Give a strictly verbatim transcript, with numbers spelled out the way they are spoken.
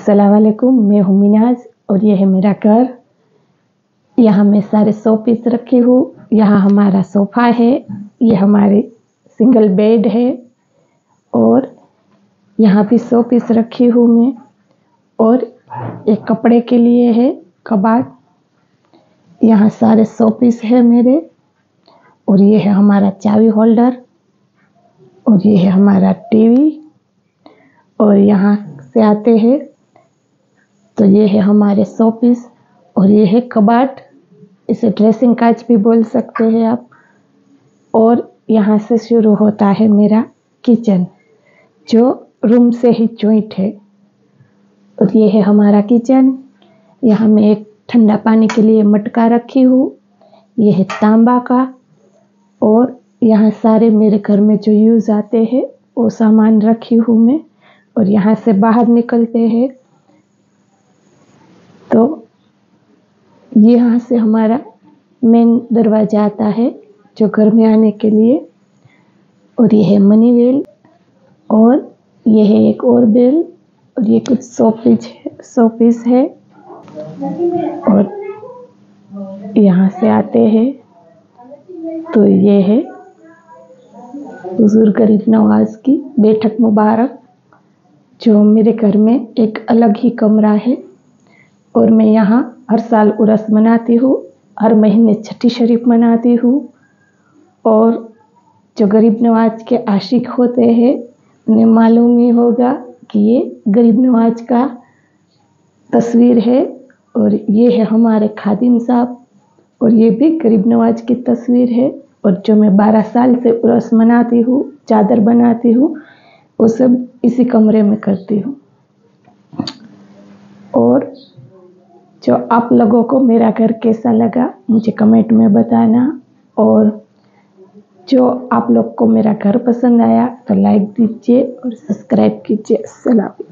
अस्सलाम वालेकुम, मैं हूँ मिनाज और ये है मेरा घर। यहाँ मैं सारे शो पीस रखी हूँ। यहाँ हमारा सोफ़ा है, ये हमारे सिंगल बेड है और यहाँ भी शो पीस रखी हूँ मैं। और एक कपड़े के लिए है कबाड़। यहाँ सारे शो पीस है मेरे। और ये है हमारा चाबी होल्डर और ये है हमारा टीवी। और यहाँ से आते हैं तो ये है हमारे शो पीस और ये है कबाड़, इसे ड्रेसिंग काज भी बोल सकते हैं आप। और यहाँ से शुरू होता है मेरा किचन, जो रूम से ही जॉइंट है। और ये है हमारा किचन। यहाँ मैं एक ठंडा पानी के लिए मटका रखी हूँ, ये है तांबा का। और यहाँ सारे मेरे घर में जो यूज़ आते हैं वो सामान रखी हूँ मैं। और यहाँ से बाहर निकलते हैं तो यहाँ से हमारा मेन दरवाज़ा आता है जो घर में आने के लिए। और ये है मनी वेल और ये है एक और बेल और ये कुछ शो पीस है शो पीस है। और यहाँ से आते हैं तो ये है हुजूर गरीब नवाज की बैठक मुबारक, जो मेरे घर में एक अलग ही कमरा है। और मैं यहाँ हर साल उर्स मनाती हूँ, हर महीने छठी शरीफ मनाती हूँ। और जो गरीब नवाज के आशिक होते हैं उन्हें मालूम ही होगा कि ये गरीब नवाज का तस्वीर है। और ये है हमारे खादिम साहब और ये भी गरीब नवाज की तस्वीर है। और जो मैं बारह साल से उर्स मनाती हूँ, चादर बनाती हूँ, वो सब इसी कमरे में करती हूँ। और जो आप लोगों को मेरा घर कैसा लगा मुझे कमेंट में बताना। और जो आप लोग को मेरा घर पसंद आया तो लाइक दीजिए और सब्सक्राइब कीजिए। अस्सलाम।